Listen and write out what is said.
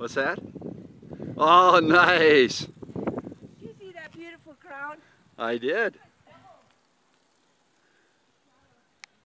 What's that? Oh, nice. Did you see that beautiful crown? I did.